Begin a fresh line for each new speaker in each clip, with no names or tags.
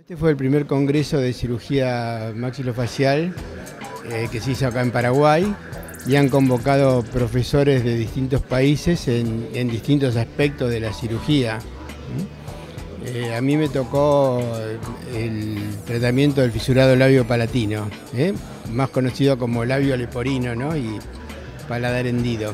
Este fue el primer congreso de cirugía maxilofacial que se hizo acá en Paraguay y han convocado profesores de distintos países en distintos aspectos de la cirugía. A mí me tocó el tratamiento del fisurado labio-palatino, más conocido como labio leporino, ¿no? Y paladar hendido,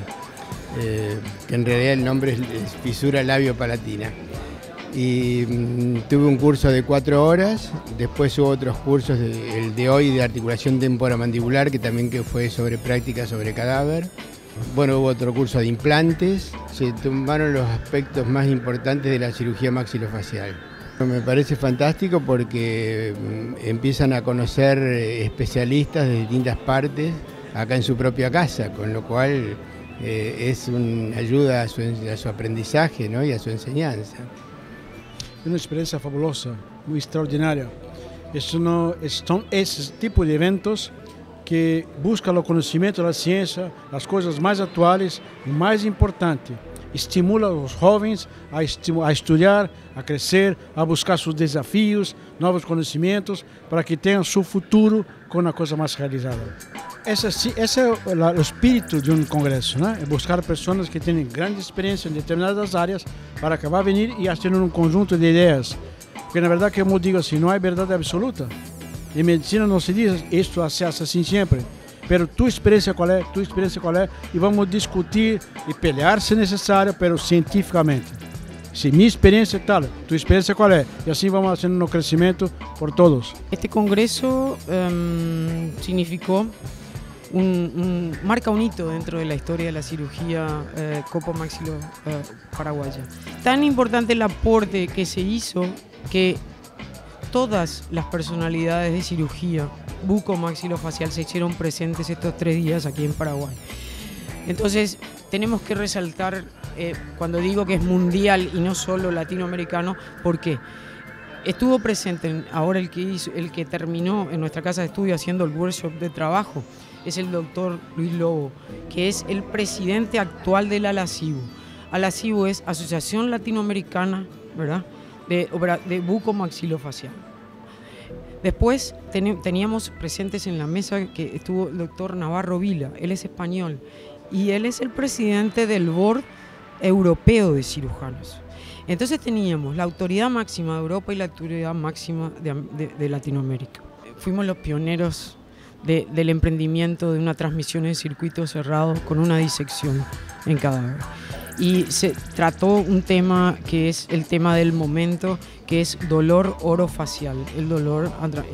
que en realidad el nombre es fisura labio-palatina. Y tuve un curso de 4 horas, después hubo otros cursos, el de hoy de articulación temporomandibular, que también fue sobre práctica sobre cadáver. Bueno, hubo otro curso de implantes, se tomaron los aspectos más importantes de la cirugía maxilofacial. Me parece fantástico porque empiezan a conocer especialistas de distintas partes acá en su propia casa, con lo cual es una ayuda a su aprendizaje, ¿no? Y a su enseñanza.
É uma experiência fabulosa, muito extraordinária. São esses tipos de eventos que buscam o conhecimento da ciência, as coisas mais atuais e mais importante, estimula os jovens a estudar, a crescer, a buscar seus desafios, novos conhecimentos, para que tenham seu futuro com uma coisa mais realizada. Esse é o espírito de um congresso, né? É buscar pessoas que têm grande experiência em determinadas áreas para acabar venir e ter um conjunto de ideias. Porque na verdade, como eu digo assim, não há verdade absoluta. Em medicina não se diz isto se hace assim sempre. Pero tua experiência qual é? Tua experiência qual é? E vamos discutir e pelear se necessário, pero cientificamente. Se minha experiência é tal, tua experiência qual é? E assim vamos fazendo um crescimento por todos.
Este congreso significó marca un hito dentro de la historia de la cirugía copomaxilo paraguaya. Tan importante el aporte que se hizo que todas las personalidades de cirugía bucomaxilofacial se hicieron presentes estos 3 días aquí en Paraguay. Entonces tenemos que resaltar, cuando digo que es mundial y no solo latinoamericano, ¿por qué? Estuvo presente ahora el que terminó en nuestra casa de estudio haciendo el workshop de trabajo, es el doctor Luis Lobo, que es el presidente actual de la ALACIBU. ALACIBU es Asociación Latinoamericana, ¿verdad?, de bucomaxilofacial. Después teníamos presentes en la mesa que estuvo el doctor Navarro Vila, él es español, y él es el presidente del Board Europeo de Cirujanos. Entonces teníamos la autoridad máxima de Europa y la autoridad máxima de Latinoamérica. Fuimos los pioneros del emprendimiento de una transmisión en circuito cerrado con una disección en cadáver. Y se trató un tema que es el tema del momento, que es dolor orofacial, el dolor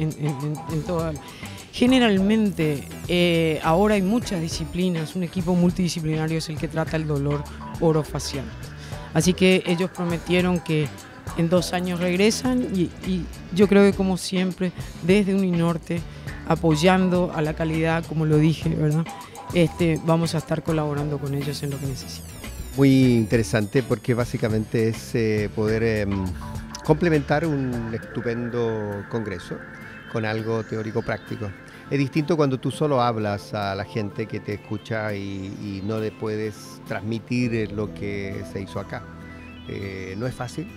en toda... Generalmente, ahora hay muchas disciplinas, un equipo multidisciplinario es el que trata el dolor orofacial. Así que ellos prometieron que en 2 años regresan y yo creo que como siempre, desde Uninorte, apoyando a la calidad, como lo dije, ¿verdad? Vamos a estar colaborando con ellos en lo que necesiten.
Muy interesante porque básicamente es poder complementar un estupendo congreso con algo teórico práctico. Es distinto cuando tú solo hablas a la gente que te escucha y no le puedes transmitir lo que se hizo acá. No es fácil,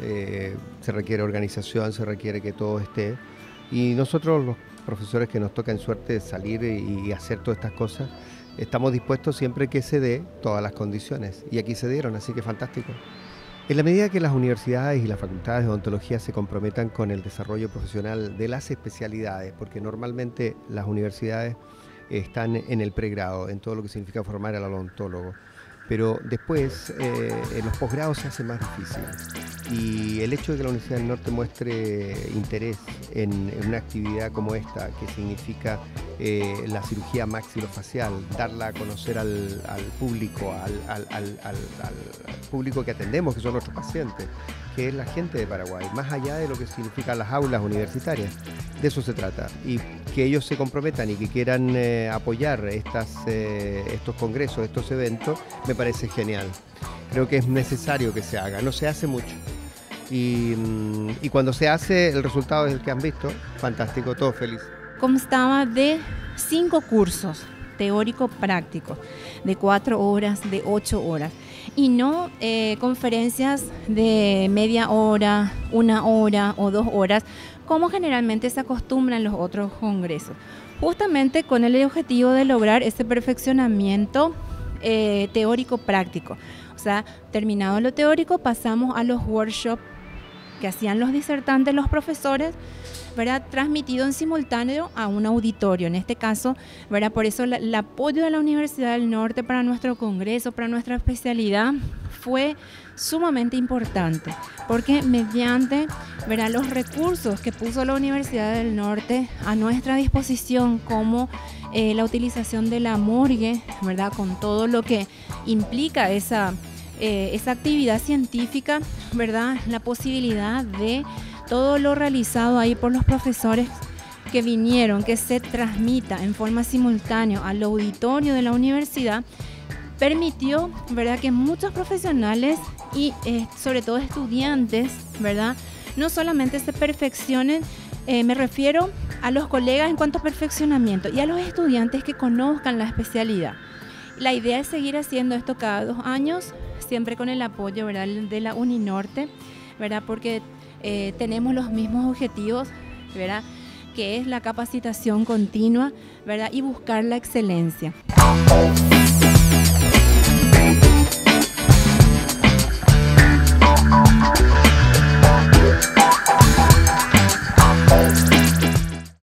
se requiere organización, se requiere que todo esté. Y nosotros, los profesores que nos tocan suerte de salir y hacer todas estas cosas, estamos dispuestos siempre que se dé todas las condiciones. Y aquí se dieron, así que fantástico. En la medida que las universidades y las facultades de odontología se comprometan con el desarrollo profesional de las especialidades, porque normalmente las universidades están en el pregrado, en todo lo que significa formar al odontólogo, pero después en los posgrados se hace más difícil. Y el hecho de que la Universidad del Norte muestre interés en una actividad como esta, que significa la cirugía maxilofacial, darla a conocer al público, al público que atendemos, que son nuestros pacientes, que es la gente de Paraguay, más allá de lo que significan las aulas universitarias. De eso se trata, y que ellos se comprometan y que quieran apoyar estos congresos, estos eventos, me parece genial. Creo que es necesario que se haga, no se hace mucho. Y cuando se hace, el resultado es el que han visto, fantástico, todo feliz.
Constaba de 5 cursos teórico-prácticos, de 4 horas, de 8 horas. y no conferencias de media hora, 1 hora o 2 horas, como generalmente se acostumbra en los otros congresos, justamente con el objetivo de lograr ese perfeccionamiento teórico-práctico. O sea, terminado lo teórico, pasamos a los workshops que hacían los disertantes, los profesores, ¿verdad? Transmitido en simultáneo a un auditorio. En este caso, ¿verdad? Por eso el apoyo de la Universidad del Norte para nuestro congreso, para nuestra especialidad, fue sumamente importante, porque mediante, ¿verdad?, los recursos que puso la Universidad del Norte a nuestra disposición, como la utilización de la morgue, ¿verdad?, con todo lo que implica esa actividad científica, ¿verdad?, la posibilidad de todo lo realizado ahí por los profesores que vinieron, que se transmita en forma simultánea al auditorio de la universidad, permitió, ¿verdad?, que muchos profesionales y sobre todo estudiantes, ¿verdad?, no solamente se perfeccionen, me refiero a los colegas en cuanto a perfeccionamiento, y a los estudiantes que conozcan la especialidad. La idea es seguir haciendo esto cada 2 años, siempre con el apoyo, ¿verdad?, de la Uninorte, ¿verdad?, porque tenemos los mismos objetivos, ¿verdad?, que es la capacitación continua, ¿verdad?, y buscar la excelencia.